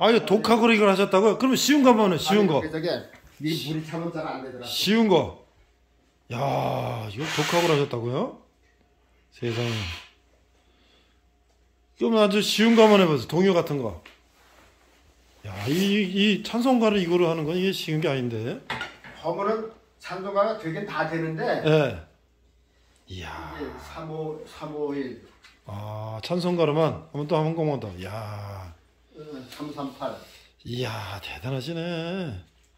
아, 이거 독학으로 이걸 하셨다고요? 그러면 쉬운 거 한번 해, 쉬운 거. 이 물이 차면 잘 안 되더라. 쉬운 거. 야, 이거 독학으로 하셨다고요? 세상에. 그럼 아주 쉬운 거 한번 해보세요. 동요 같은 거. 야, 이 찬송가를 이거로 하는 건 이게 쉬운 게 아닌데. 하면은 찬송가가 되게 다 되는데. 예. 이야. 351. 아, 찬송가로만 한번 또 한 곡만 더. 이야. 338. 이야, 대단하시네.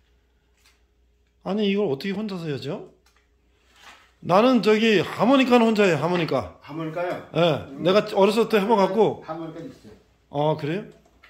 아니, 이걸 어떻게 혼자서 해야죠? 나는 저기 하모니카는 혼자 해요, 하모니카. 하모니카요? 예. 내가 어렸을 때 해봐갖고. 하모니카 있어요. 아, 그래요?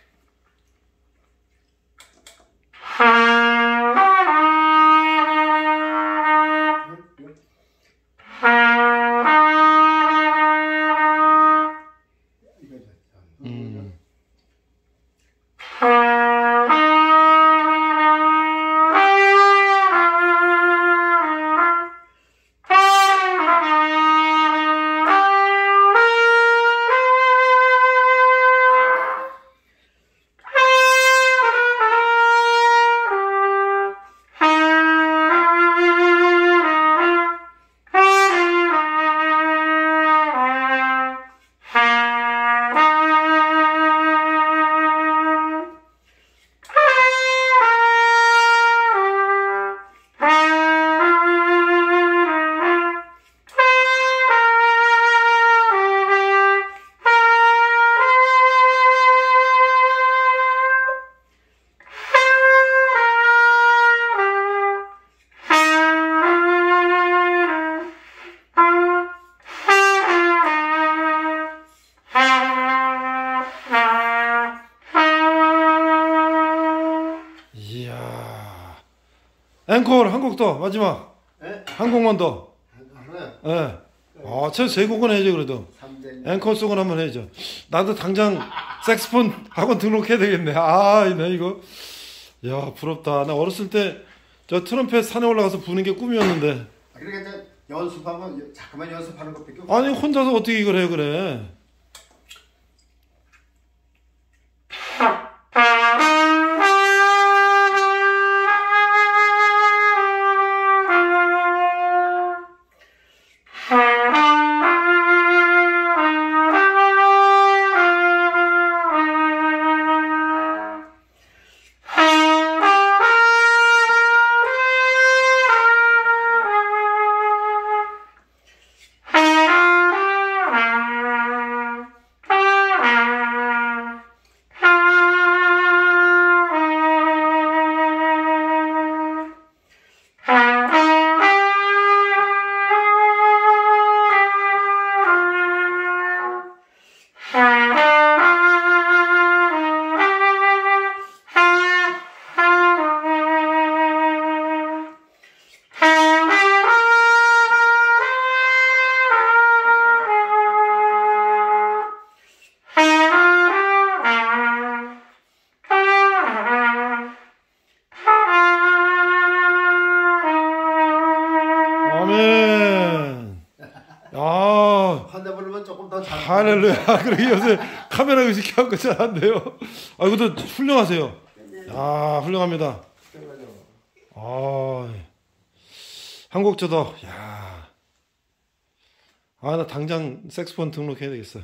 앵콜 한 곡 더 마지막. 네? 한 곡만 더. 하나요? 예. 아, 최소 세 곡은 해야죠 그래도. 3대. 앵콜 송을 한번 해야죠. 나도 당장 색스폰 학원 등록해야 되겠네. 아, 나 이거. 야, 부럽다. 나 어렸을 때 저 트럼펫 산에 올라가서 부는 게 꿈이었는데. 그러니까 이제 연습하면 자꾸만 연습하는 것밖에 없어. 아니 혼자서 어떻게 이걸 해 그래. 아멘. 아, 한대 부르면 조금 더 잘. 할렐루야. 그러게 요새 카메라 의식하고 잘한대요. 아, 이것도 훌륭하세요. 아, 훌륭합니다. 아, 한곡 저도. 야, 아, 나 당장 색스폰 등록해야 되겠어.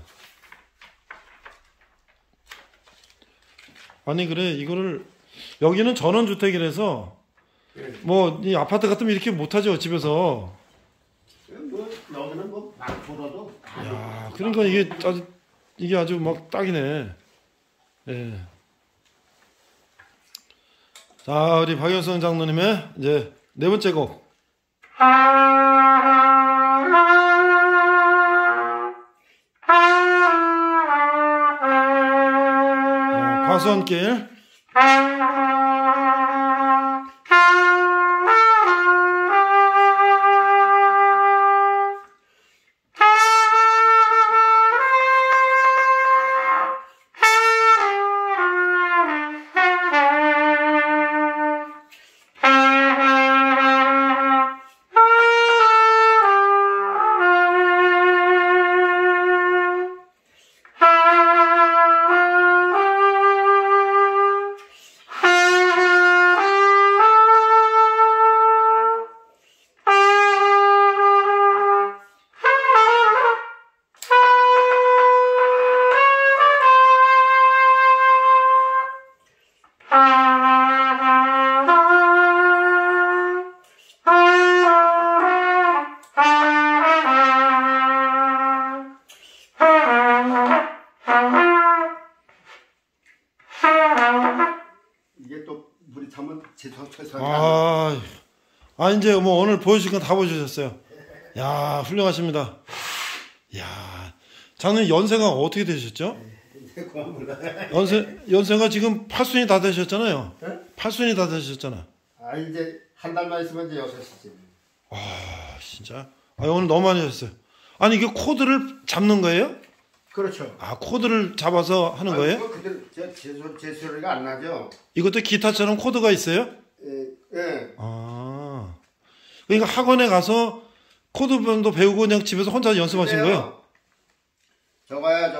아니 그래 이거를 여기는 전원주택이라서 뭐 이 아파트 같으면 이렇게 못하죠 집에서. 뭐 여기는 뭐막 불어도. 야, 그러니까 이게 아주 막 딱이네. 예. 자, 우리 박연성 장로님의 이제 네 번째 곡. 과수원길. 하면 최선. 이제 뭐 오늘 보여주신 건 다 보여주셨어요. 야, 훌륭하십니다. 야, 장로님 연세가 어떻게 되셨죠? 그만 몰라. 연세가 지금 8순이 다 되셨잖아요. 네? 8순이 다 되셨잖아. 이제 한 달만 있으면 이제 6시지. 진짜. 오늘 너무 많이 하셨어요. 아니, 이게 코드를 잡는 거예요? 그렇죠. 코드를 잡아서 하는 거예요? 그때 제 소리가 안 나죠. 이것도 기타처럼 코드가 있어요? 예. 그러니까 학원에 가서 코드도 배우고 그냥 집에서 혼자 연습하신 거예요? 저거야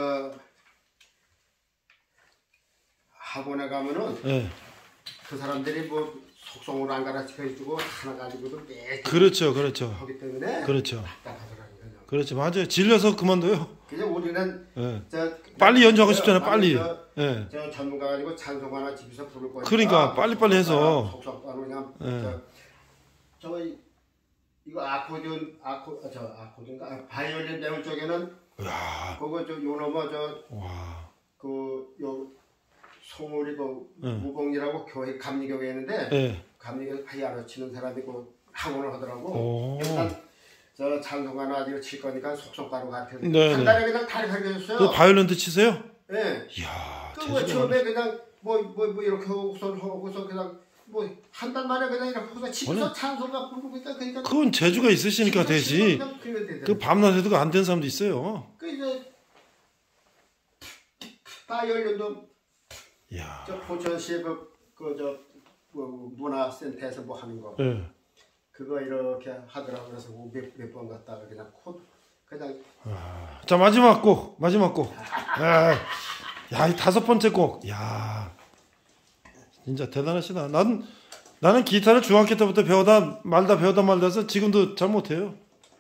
학원에 가면은 네. 그 사람들이 뭐 속성으로 안 가르쳐주고 하나 가지고도 매일 그렇죠. 하기 때문에 그렇죠. 답답하더라고요. 그렇죠. 맞아요. 질려서 그만둬요. 그냥 우리는 빨리 연주하고 싶잖아요. 빨리. 저 전문가 가지고 찬송가나 집에서 부를 거니까. 그러니까 빨리빨리 해서. 속성가로 그냥 이거 아코디언가 바이올린 배울 쪽에는 그거 요 넘어 요 송울이 무공이라고 교회 감리교회 있는데 감리교회 피아노 치는 사람이 학원을 하더라고. 그래서 저 찬송가나 아직 칠 거니까 속성가로 가르쳐줬어요. 한 달에 그냥 다 가르쳐줬어요. 그 바이올린도 치세요? 네. 이야, 처음에 그냥 뭐 이렇게 하고서 그냥 한 달 만에 그냥 이렇게 하고서 집에서 찬송가 부르고 있다. 그러니까 그건 재주가 있으시니까 되지. 그 밤낮 해도 안 된 사람도 있어요. 그 이제 바이올린도 저 포천시 문화센터에서 뭐 하는 거. 그거 이렇게 하더라고. 그래서 몇 번 갔다가 그냥 그냥. 자, 마지막 곡. 야, 이 5번째 곡. 야, 진짜 대단하시다. 나는 기타를 중학교 때부터 배우다 말다 해서 지금도 잘 못해요.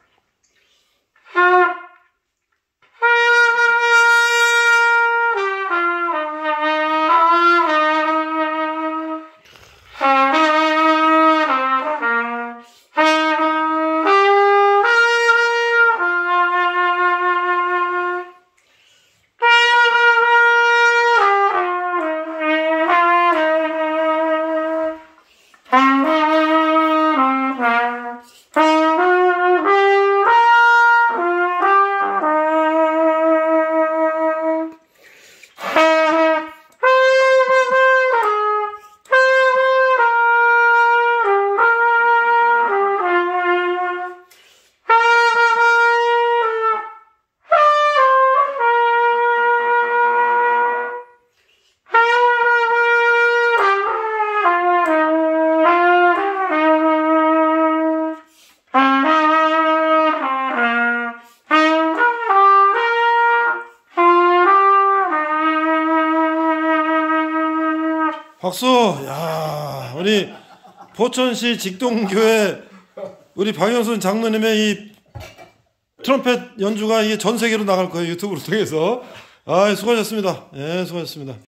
박수! 야, 우리 포천시 직동교회 우리 박영순 장로님의 이 트럼펫 연주가 이게 전 세계로 나갈 거예요. 유튜브를 통해서. 수고하셨습니다. 수고하셨습니다.